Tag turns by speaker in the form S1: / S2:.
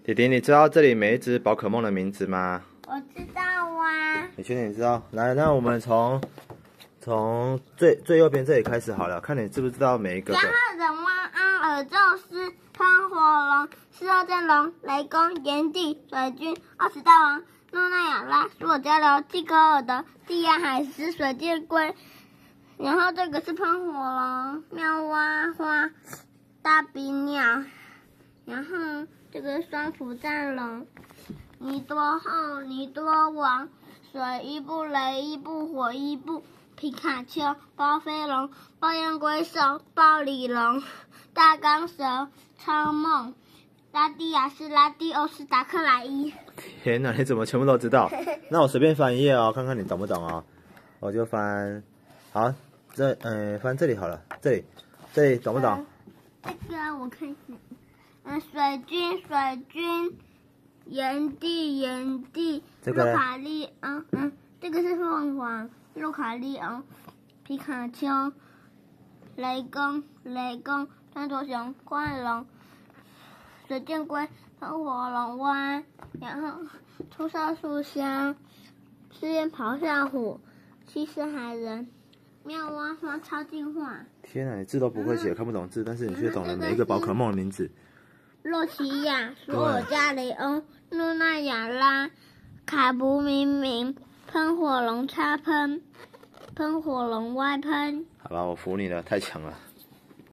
S1: 弟弟，你知道这里每一只宝可梦的名字吗？
S2: 我知道啊。
S1: 你确定你知道？来，那我们从最右边这里开始好了，看你知不知道每一个。
S2: 加贺人汪安尔宙斯、喷火龙、四号真龙、雷公、炎帝、水军、20大王、诺奈亚拉、索加流、蒂格尔德、蒂亚海狮、水箭龟。然后这个是喷火龙、妙蛙花、大鼻鸟。然后这个是双辅战龙、尼多后、尼多王、水伊布、雷伊布、火伊布、皮卡丘、包飞龙、爆焰龟兽、暴鲤龙、大钢蛇、超梦、拉蒂亚斯、拉蒂欧斯、达克莱伊。
S1: 天哪，你怎么全部都知道？那我随便翻一页哦，看看你懂不懂哦。我就翻，好，翻这里好了，这里懂不懂？
S2: 这个我看一下，水军，炎帝，
S1: 这个
S2: 洛卡利昂，这个是凤凰，洛卡利昂，皮卡丘，雷公，穿着熊，怪龙，水箭龟，喷火龙蛙，然后出少树香，试验咆哮虎，西施海人，妙蛙花超进化。
S1: 天哪，你字都不会写，看不懂字，但是你却懂了每一个宝可梦的名字。
S2: 洛奇亚、索尔加雷欧、诺奈亚拉、卡布明、喷火龙插喷、喷火龙外喷。
S1: 好吧，我服你了，太强了。